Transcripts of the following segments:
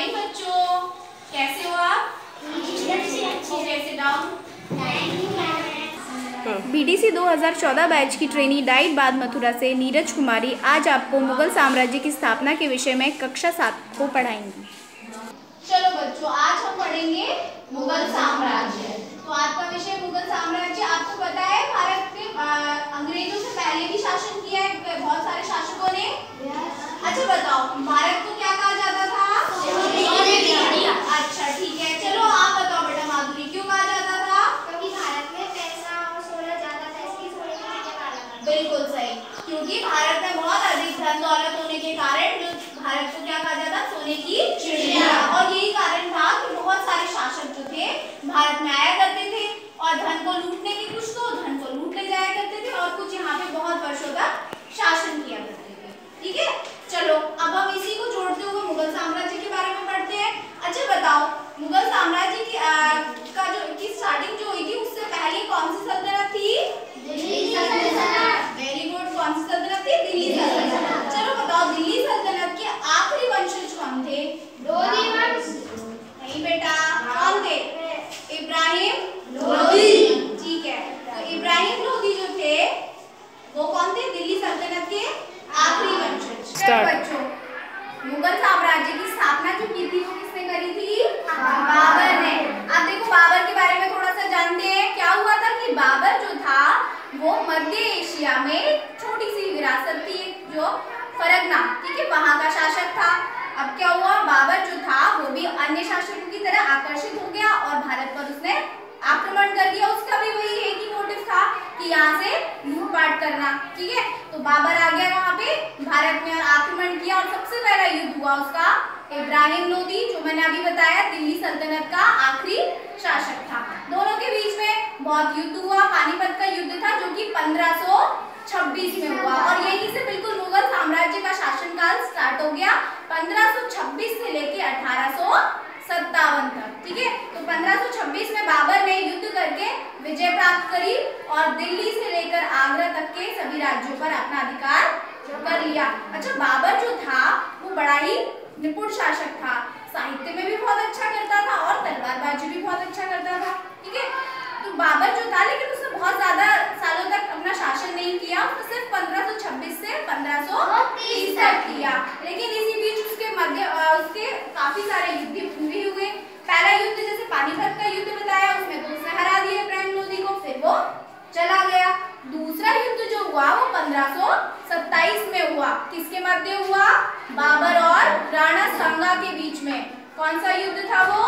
Morning बच्चों, कैसे हो आप? कैसे डाउन? बीडीसी 2014 बैच की ट्रेनी डाइट बाद मथुरा से नीरज कुमारी आज आपको मुगल साम्राज्य की स्थापना के विषय में कक्षा 7 को पढ़ाएंगी। चलो बच्चों, आज हम पढ़ेंगे मुगल साम्राज्य। तो आज का विषय मुगल साम्राज्य। आपको पता है भारत में अंग्रेजों से पहले भी शासन किया है बहुत सारे शासकों ने। अच्छा बताओ, भारत को क्या कहा जाता था? अच्छा ठीक है, चलो आप बताओ बेटा माधुरी, क्यों कहा जाता था? क्योंकि भारत में पैसा और सोना ज्यादा था, इसलिए सोने की चिड़िया कहा जाता था। बिल्कुल सही, क्योंकि भारत में बहुत अधिक धन दौलत होने के कारण जो भारत को क्या कहा जाता? सोने की चिड़िया। और यही कारण था कि बहुत सारे शासक जो थे भारत में आया करते थे और धन को लूटने की, कुछ तो धन को लूट ले जाया करते थे और कुछ यहाँ पे बहुत वर्षों तक शासन किया करते थे। ठीक है, चलो अब हम इसी को जोड़ते हुए मुगल साम्राज्य के बारे में पढ़ते हैं। अच्छा बताओ, मुगल साम्राज्य की स्टार्टिंग जो हुई थी उससे पहले कौन सी सल्तनत थी? दिल्ली सल्तनत। वेरी गुड, कौन सी सल्तनत थी? दिल्ली सल्तनत। चलो बताओ, दिल्ली सल्तनत के आखिरी वंशज कौन थे? लोधी वंश। नहीं बेटा, कौन थे? इब्राहिम लोधी। ठीक है, तो इब्राहिम लोधी जो थे वो कौन थे? दिल्ली सल्तनत के आखिरी वंशज। बच्चों, मुगल साम्राज्य की स्थापना जो की थी वो किसने करी थी? बाबर ने। अब देखो बाबर के बारे में थोड़ा सा जानते हैं। क्या हुआ था कि बाबर जो था वो मध्य एशिया में छोटी सी विरासत थी जो फरगना, ठीक है, वहां का शासक था। अब क्या हुआ, बाबर जो था वो भी अन्य शासकों की तरह आकर्षित हो गया और भारत पर उसने आक्रमण कर दिया। उसका भी वही एक ही मोटिव था कि यहाँ से लूटपाट करना। ठीक है, तो बाबर आ गया वहाँ पे भारत में और आक्रमण किया और सबसे पहला युद्ध हुआ उसका इब्राहिम लोदी, जो मैंने अभी बताया दिल्ली सल्तनत का आखिरी शासक था। दोनों के बीच में बहुत युद्ध हुआ। पानीपत का युद्ध था जो कि 1526 में हुआ और यहीं से बिल्कुल मुगल साम्राज्य का शासनकाल स्टार्ट हो गया 1526 से लेके 1857 तक। ठीक है, तो 1526 में बाबर ने युद्ध करके विजय प्राप्त करी और दिल्ली से लेकर आगरा तक के सभी राज्यों पर अपना अधिकार कर लिया। अच्छा, बाबर जो था वो बड़ा ही निपुण शासक था, साहित्य में भी बहुत अच्छा करता था और तलवारबाजी भी बहुत अच्छा करता था। ठीक है, तो बाबर जो था, लेकिन उसने बहुत ज्यादा सालों तक अपना शासन नहीं किया, उसने सिर्फ 1526 से 1530 तक किया। लेकिन इसी बीच उसके काफी सारे युद्ध भी हुए। पहला युद्ध जैसे पानीपत का युद्ध बताया, उसमें तो उसने हरा दिया इब्राहिम लोदी को, फिर वो चला गया। दूसरा युद्ध जो हुआ वो 1527 में हुआ। किसके मध्य हुआ? बाबर और राणा सांगा के बीच में। कौन सा युद्ध था वो?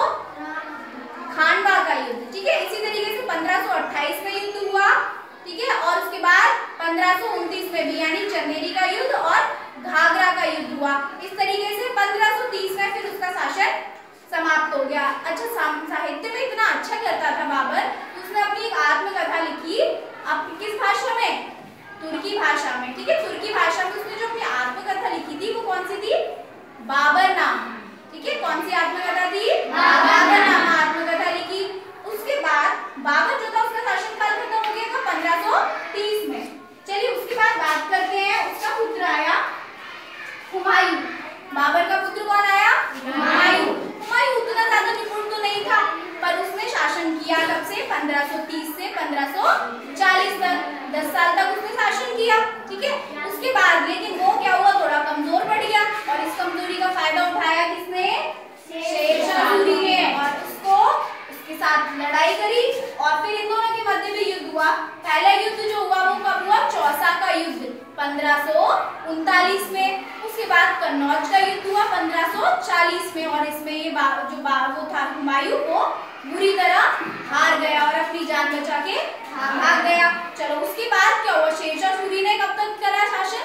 खानवा का युद्ध। ठीक है, इसी तरीके से 1528 में युद्ध हुआ। ठीक है, और उसके बाद 1529 में भी, यानी चंदेरी का युद्ध और घाघरा का युद्ध हुआ। इस तरीके से 1530 में फिर उसका शासन समाप्त हो गया। अच्छा, साहित्य में इतना अच्छा करता था बाबर, उसने अपनी एक आत्मकथा लिखी। अब किस भाषा में? तुर्की भाषा में। ठीक है, तुर्की भाषा में उसने जो अपनी आत्मकथा लिखी थी वो कौन सी थी? बाबर नाम। ठीक है, कौन सी आत्मकथा थी? बाबर नाम आत्मकथा लिखी। उसके बाद बाबर जो था उसका शासनकाल खत्म हो गया था 1530 में। चलिए उसके बाद बात करते हैं, उसका पुत्र आया हुमायूं। बाबर का पुत्र कौन आया? हुमायूं। हुमायूं उतना ज्यादा निपुण तो नहीं था, पर उसने शासन किया कब से? 1530 से 1540 तक, 10 साल तक उसने शासन किया। ठीक है, उसके बाद लेकिन वो क्या हुआ, थोड़ा कमजोर पड़ गया और इस कमजोरी का फायदा उठाया किसने? शेरशाह सूरी ने, और उसके साथ लड़ाई करी और फिर इन दोनों के मध्य में युद्ध हुआ। पहला युद्ध जो हुआ वो कब हुआ? चौसा का युद्ध 1539 में। उसके बाद कन्नौज का युद्ध हुआ 1540 में और इसमें ये वो था हुमायूं, वो बुरी तरह हार गया और अपनी जान बचा के भाग गया। चलो उसके बाद क्या हुआ? शेरशाह सूरी ने कब तक करा शासन?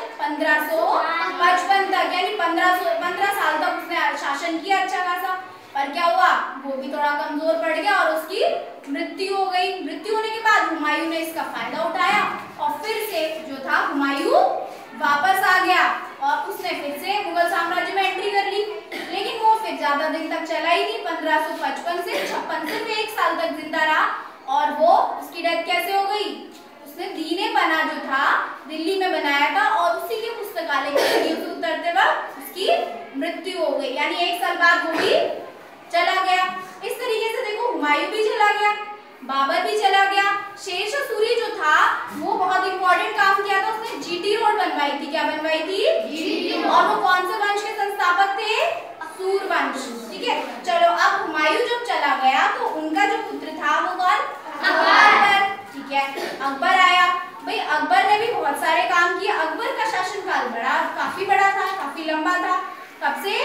1555 तक, यानी 15 साल तक उसने शासन किया अच्छा खासा। पर क्या हुआ, वो भी थोड़ा कमजोर पड़ गया और उसकी मृत्यु हो गई। मृत्यु होने के बाद हुमायूं ने इसका फायदा उठाया और फिर से जो था हुमायूं वापस आ गया और उसने फिर से मुगल साम्राज्य में एंट्री कर ली। लेकिन वो फिर ज्यादा दिन तक चला ही नहीं, 1555 से 56 सिर्फ 1 साल तक जिंदा रहा और वो उसकी डेथ कैसे हो गई? उसने दीने बना जो था दिल्ली में बनाया था और पुस्तकालय की सीढ़ियों से उतरते वक्त उसकी मृत्यु हो गई, यानी 1 साल बाद वो भी हुमायूं भी चला गया, बाबर भी चला गया। शेरशाह सूरी जो था वो बहुत इंपॉर्टेंट काम किया था, उसने जीटी रोड बनवाई थी। क्या बनवाई थी? जीटी। और वो कौन से वंश के संस्थापक थे? सूरवंश। ठीक है, चलो अब हुमायूं जब चला गया तो उनका जो पुत्र था वो कौन? अकबर। ठीक है, अकबर आया। भाई अकबर ने भी बहुत सारे काम किए। अकबर का शासनकाल काफी बड़ा था, काफी लंबा था। कब से?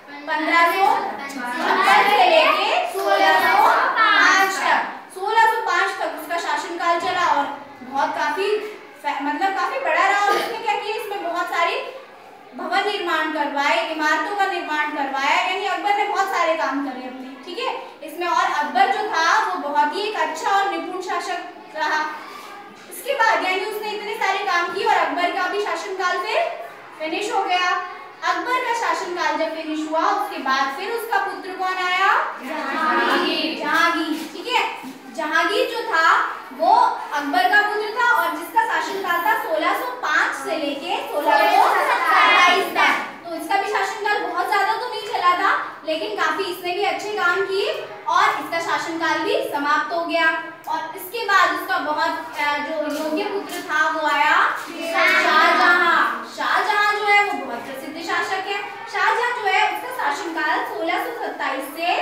1556 से लेके 1605 तक। 1605 तक उसका शासनकाल चला और बहुत काफी बड़ा रहा। और उसने क्या किया? इसमें बहुत सारी भवन निर्माण करवाए, इमारतों का निर्माण करवाया, यानी अकबर ने बहुत सारे काम करे अपने। ठीक है, इसमें और अकबर जो था वो बहुत ही एक अच्छा और निपुण शासक रहा। इसके बाद यानी उसने इतने सारे काम किए और अकबर का भी शासनकाल फिर फिनिश हो गया। अकबर का शासनकाल जब फिनिश हुआ उसके बाद फिर उसका पुत्र कौन आया? जहांगीर। जहांगीर। ठीक है, जहांगीर जो था वो अकबर का पुत्र था और जिसका शासनकाल था 1605 से लेके 1627 तक। तो इसका भी शासनकाल बहुत ज्यादा तो नहीं चला था, लेकिन काफी इसने भी अच्छे काम किए और इसका शासनकाल भी समाप्त हो गया। और इसके बाद उसका बहुत जो योग्य पुत्र था वो आया शाहजहां। शाहजहां जो है वो बहुत प्रसिद्ध शासक है। शाहजहां जो है उसका शासनकाल 1627 से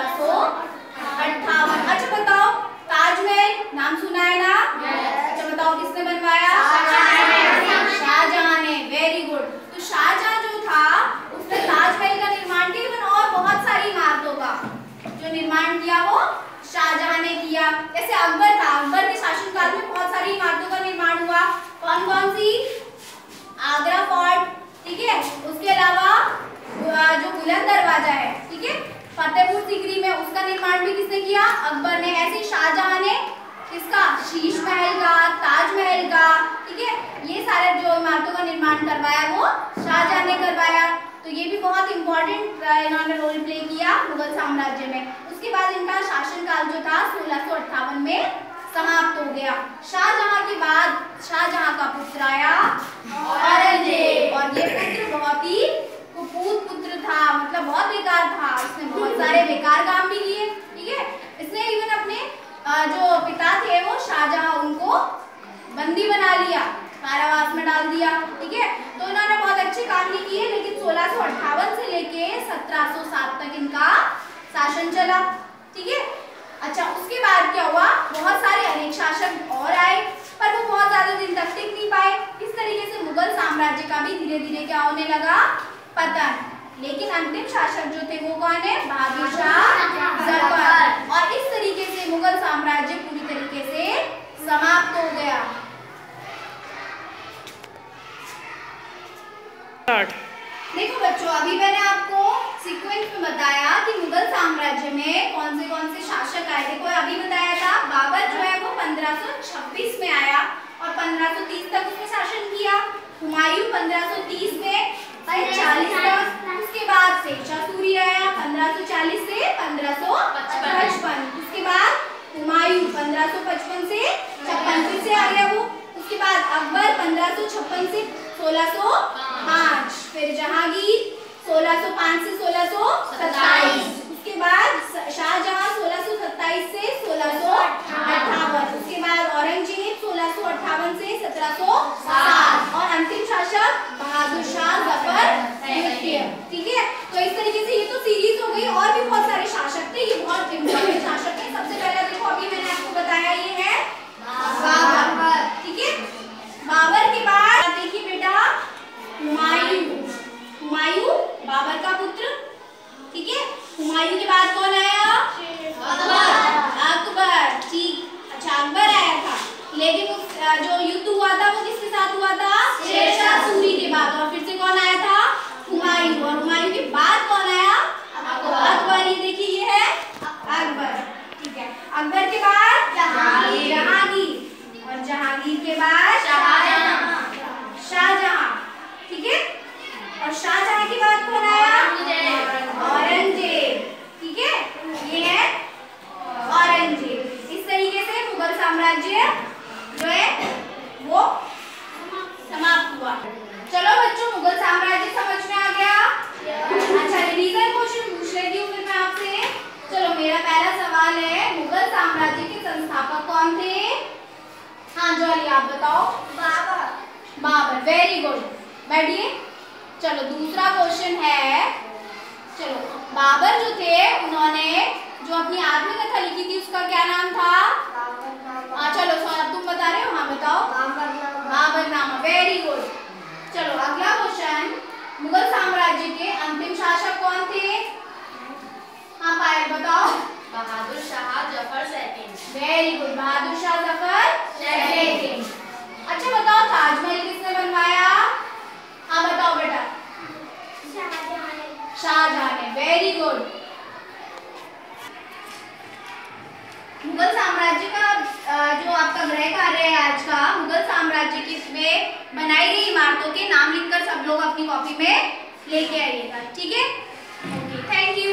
1658। अच्छा बताओ, ताजमहल नाम सुना है ना? अच्छा बताओ किसने बनवाया? शाहजहां ने। Very good. तो शाहजहां जो था उसने ताजमहल का निर्माण किया और बहुत सारी इमारतों का जो निर्माण किया वो शाहजहां ने किया। जैसे अकबर था, अकबर के शासनकाल में बहुत सारी इमारतों का निर्माण हुआ। कौन कौन सी? आगरा फोर्ट, ठीक है, उसके अलावा जो बुलंद दरवाजा है, ठीक है, फतेहपुर सीकरी में, उसका निर्माण भी किसने किया? अकबर ने। ऐसे शाहजहां ने किसका? शीश महल का, ताजमहल का, ठीक है, ये सारे जो इमारतों का निर्माण करवाया वो शाहजहां ने करवाया। तो ये भी बहुत इंपॉर्टेंट इन्होंने रोल प्ले किया मुगल साम्राज्य में। उसके बाद इनका शासनकाल जो था 1658 में समाप्त हो गया। शाहजहां के बाद शाहजहां का पुत्र आया औरंगजेब। और ये पुत्र बहुत ही कुपूत पुत्र था, मतलब बहुत बेकार था। इसने बहुत सारे बेकार काम भी किए। ठीक है, इसने इवन अपने जो पिता थे वो शाहजहां, उनको बंदी बना लिया, कारावास में डाल दिया। ठीक है, तो इन्होंने बहुत अच्छे काम नहीं किए, लेकिन 1658 से लेके 1707 तक इनका शासन चला। ठीक है, अच्छा उसके बाद क्या हुआ? बहुत सारे अनेक शासक और आए, पर वो बहुत ज्यादा दिन तक टिक नहीं पाए। इस तरीके से मुगल साम्राज्य का भी धीरे धीरे क्या होने लगा? पतन। लेकिन अंतिम शासक जो थे वो कौन है? बहादुर शाह जफर। और इस तरीके से मुगल साम्राज्य पूरी तरीके से समाप्त हो गया। देखो बच्चों, अभी मैंने आपको सीक्वेंस में बताया कि मुगल साम्राज्य में कौन से शासक आए। देखो अभी बताया था बाबर जो है वो 1526 में आया और 1530 तक उसने शासन किया। हुमायूं 1530 में 40 तक। उसके बाद शेरशाह सूरी आया 1540 से 1555। उसके बाद हुमायूं 1555 से 56 से आ गया वो। उसके बाद अकबर 1556 से 1605। फिर जहांगीर 1605 से 1627। उसके बाद शाहजहां 1627 से 1658। उसके बाद औरंगजेब 1658 से 1707 और अंतिम शासक बहादुर शाह जफर द्वितीय। ठीक है, तो इस तरीके से ये तो सीरीज हो गई। और भी बहुत सारे शासक थे, ये बहुत इंपॉर्टेंट शासक थे। सबसे पहला देखो अभी मैंने आपको बताया ये है बाबर। ठीक है, बाबर के बाद देखिए बेटा हुमायूं। हुमायूं बाबर का पुत्र आप बताओ। बाबर। Babur, very good. बैठिए। चलो दूसरा क्वेश्चन है। चलो बाबर जो थे उन्होंने जो अपनी आत्मकथा लिखी थी उसका क्या नाम था? हाँ चलो सौरभ तुम बता रहे हो। हाँ बताओ। Baburnama, very good. चलो अगला क्वेश्चन, मुगल साम्राज्य के अंतिम शासक कौन थे? हाँ पायल बताओ। Bahadur Shah Zafar second. Very good, Bahadur Shah Zafar second. अच्छा बताओ ताजमहल किसने बनवाया? हाँ बताओ बेटा। शाहजहां ने, वेरी गुड। मुगल साम्राज्य का जो आपका गृह कार्य है आज का, मुगल साम्राज्य की में बनाई गई इमारतों के नाम लिखकर सब लोग अपनी कॉपी में लेके आइएगा, ठीक है? Okay, thank you.